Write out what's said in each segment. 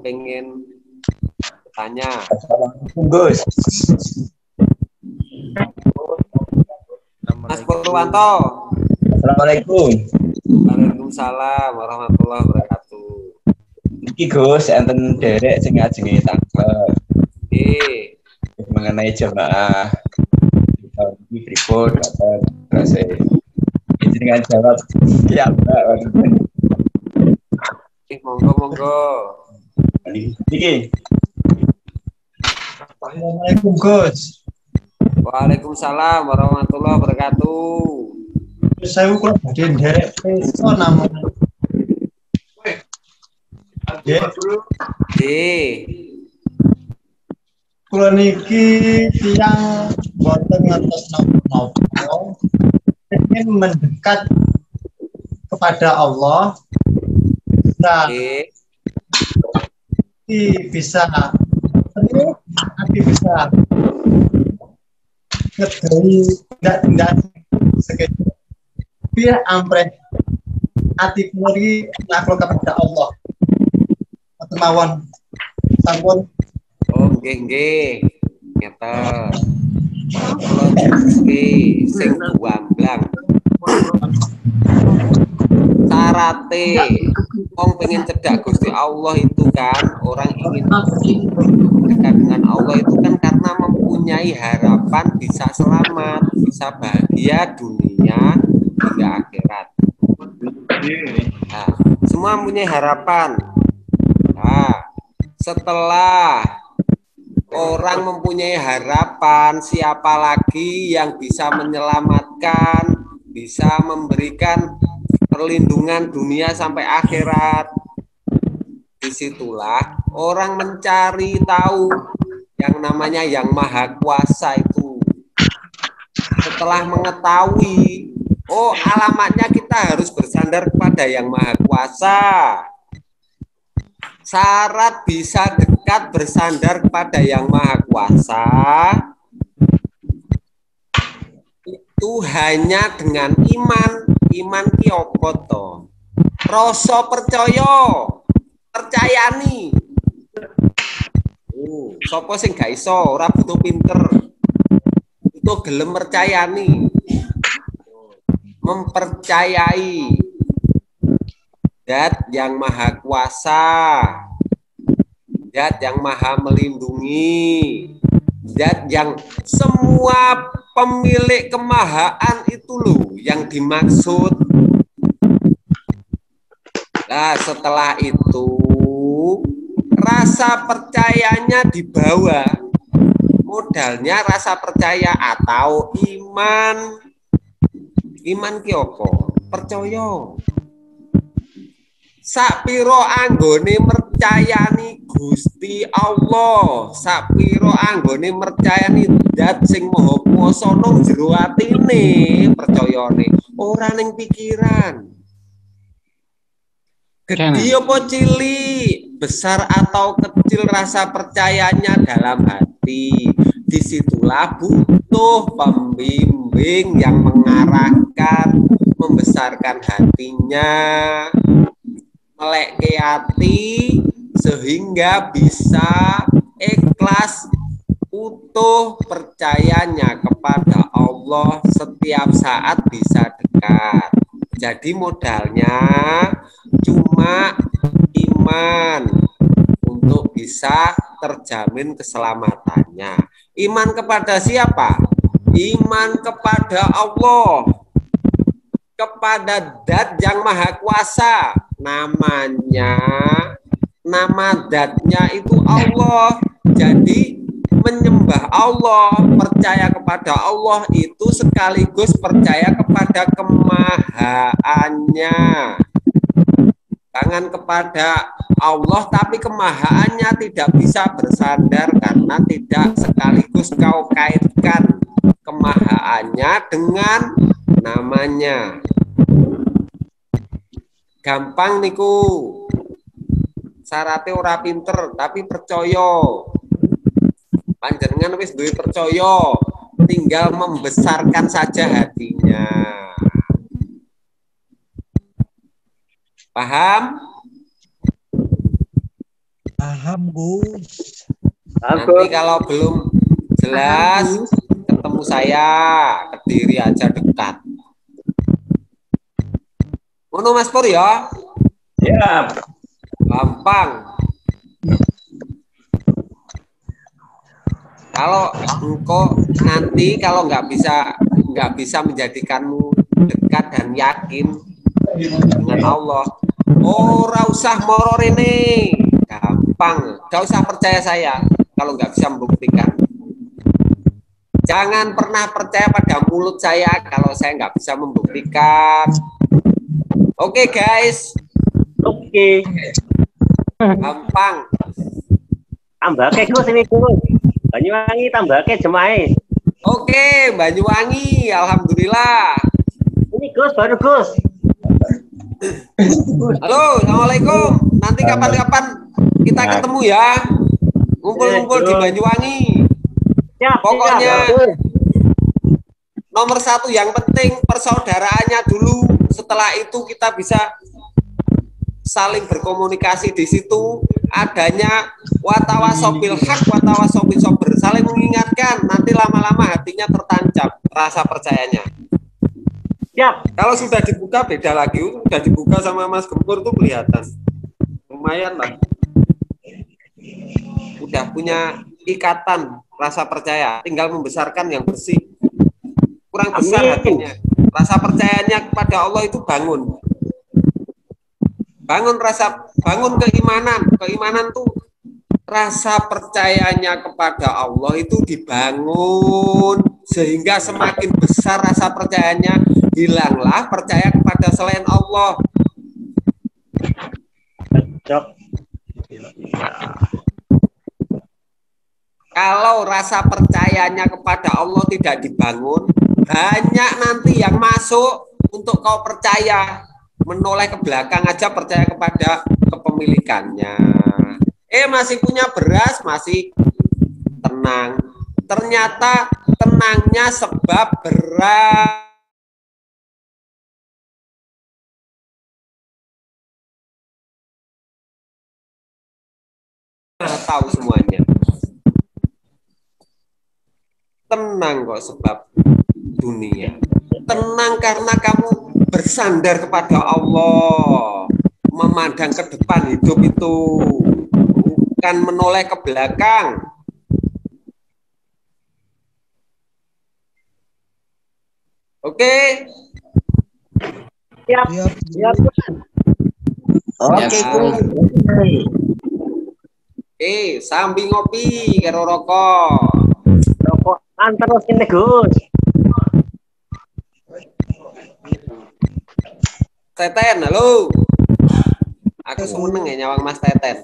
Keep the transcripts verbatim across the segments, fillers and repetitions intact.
pengen tanya. Assalamualaikum Gus. Mas Purwanto. Assalamualaikum. Waalaikumsalam warahmatullahi wabarakatuh. Iki Gus, enten derek sing ngajenge tanggal. Nggih. Mengenai jamaah tahun ini pripun kapan terus dengan jawab ya Mbak. Eh monggo monggo. Iki. Assalamualaikum Gus. Waalaikumsalam warahmatullahi wabarakatuh. Saya kula badhe nderek peso namanya. Nggih. Nggih. Kula niki tiyang boten ngertos napa-napa. Ingin mendekat kepada Allah. Nah, Nggih. bisa terus nanti bisa ngedoi tidak-tidak sekedar biar ampreh hati kuri naklo kepada Allah mawon sampun. Oh nggih nggih. Ngeten. Kula nggih sing buamblang. Sarate wong pengen cedak Gusti Allah itu kan, orang ingin dekat dengan Allah itu kan karena mempunyai harapan bisa selamat, bisa bahagia dunia hingga akhirat. Nah, semua mempunyai harapan. Nah, setelah orang mempunyai harapan, siapa lagi yang bisa menyelamatkan, bisa memberikan perlindungan dunia sampai akhirat? Disitulah orang mencari tahu yang namanya Yang Maha Kuasa itu. Setelah mengetahui, oh alamatnya kita harus bersandar kepada Yang Maha Kuasa. Syarat bisa dekat bersandar kepada Yang Maha Kuasa itu hanya dengan iman. Iman ki opo to? Rasa percaya, percayani. Uh, sapa sing gak iso, ora butuh pinter. Butuh gelem percayani. Mempercayai Zat yang Maha Kuasa, Zat yang Maha Melindungi, Zat yang semua pemilik kemahaan itu loh yang dimaksud. Nah, setelah itu rasa percayanya dibawa. Modalnya rasa percaya atau iman. Iman ki opo? Percaya. Sapiro anggone mercayani Gusti Allah, sapiro anggone mercayani Zat sing Maha Kuwasa nang jero atine, percayane ora ning pikiran. Gede apa cilik, besar atau kecil rasa percayanya dalam hati. Disitulah butuh pembimbing yang mengarahkan, membesarkan hatinya, melek ke hati sehingga bisa ikhlas utuh percayanya kepada Allah setiap saat bisa dekat. Jadi modalnya cuma iman untuk bisa terjamin keselamatannya. Iman kepada siapa? Iman kepada Allah, kepada Zat yang Maha Kuasa. Namanya, nama Zatnya itu Allah. Jadi menyembah Allah, percaya kepada Allah itu sekaligus percaya kepada kemahaannya. Jangan kepada Allah tapi kemahaannya tidak bisa bersandar karena tidak sekaligus kau kaitkan kemahaannya dengan namanya. Gampang niku. Syaratnya ora pinter tapi percaya. Panjenengan wis duwe percaya, tinggal membesarkan saja hatinya. Paham? Paham, Gus. Nanti kalau belum jelas, ketemu saya, Kediri aja dekat. Ngono Mas Pur ya? Ya. Gampang. Kalau engkau nanti kalau nggak bisa nggak bisa menjadikanmu dekat dan yakin dengan Allah, ora usah moro rene, gampang. Nggak usah percaya saya kalau nggak bisa membuktikan. Jangan pernah percaya pada mulut saya kalau saya nggak bisa membuktikan. Oke okay, guys. Oke. Gampang. Tambah ke Gus ini Gus. Banyuwangi tambah ke jemaah. Oke, Banyuwangi, alhamdulillah. Ini Gus baru Gus. Halo, assalamualaikum. Nanti kapan-kapan kita ketemu ya. Ngumpul-ngumpul di Banyuwangi. Siap, Pokoknya siap. nomor satu yang penting persaudaraannya dulu. Setelah itu kita bisa saling berkomunikasi di situ. Adanya watawasobil hak, watawasobil sober, saling mengingatkan. Nanti lama-lama hatinya tertancap rasa percayanya. Siap. Kalau sudah dibuka beda lagi. Sudah dibuka sama Mas Gempur tuh kelihatan. Lumayan lah. Udah punya ikatan rasa percaya. Tinggal membesarkan yang bersih. Kurang besar Amin. hatinya. Rasa percayanya kepada Allah itu bangun. Bangun rasa, bangun keimanan. Keimanan tuh rasa percayanya kepada Allah itu dibangun sehingga semakin besar rasa percayanya, hilanglah percaya kepada selain Allah. Kalau rasa percayanya kepada Allah tidak dibangun, banyak nanti yang masuk untuk kau percaya. Menoleh ke belakang aja percaya kepada kepemilikannya. Eh masih punya beras, masih tenang. Ternyata tenangnya sebab beras. Tahu semuanya. Tenang kok sebab dunia. Tenang karena kamu bersandar kepada Allah, memandang ke depan hidup itu, bukan menoleh ke belakang. Oke? Siap. Siap. Siap. Oke, Gus. Eh, sambil ngopi karo rokok. Rokokan terus ini Gus. Teten, halo. Aku seneng ya nyawang Mas Teten.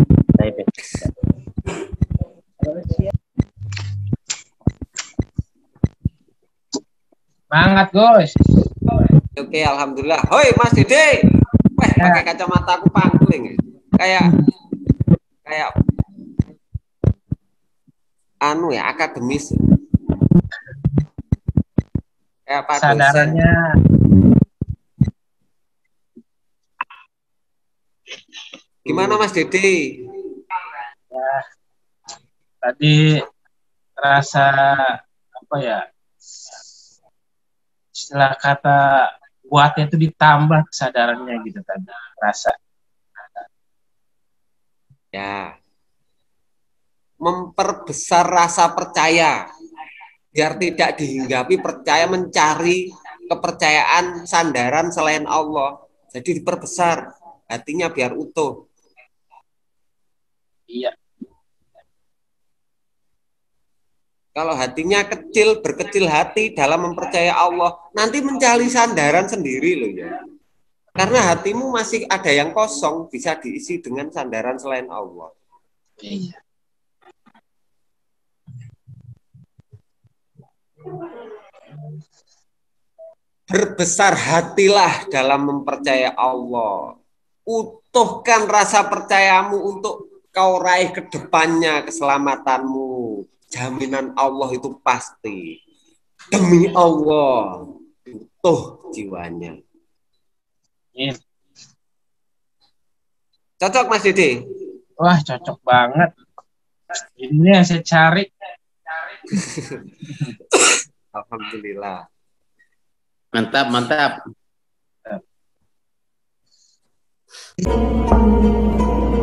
Semangat, Gus. Oke, alhamdulillah. Hoi, Mas Dede. Wah, pakai kacamata aku pangling. Kayak kayak anu ya, akademis. Kayak Pak dosen. Sadarannya Gimana Mas Dede? ya, tadi rasa apa ya, istilah kata kuatnya itu ditambah kesadarannya gitu tadi rasa. Ya, memperbesar rasa percaya biar tidak dihinggapi percaya, mencari kepercayaan sandaran selain Allah. Jadi diperbesar hatinya biar utuh. Iya. Kalau hatinya kecil, berkecil hati dalam mempercaya Allah, nanti mencari sandaran sendiri loh ya. Karena hatimu masih ada yang kosong, bisa diisi dengan sandaran selain Allah. Iya. Berbesar hatilah dalam mempercaya Allah. Utuhkan rasa percayamu untuk kau raih ke depannya keselamatanmu. Jaminan Allah itu pasti. Demi Allah, utuh jiwanya. Iya. Cocok Mas Dede? Wah, cocok banget. Ini yang saya cari. Alhamdulillah. Mantap, mantap.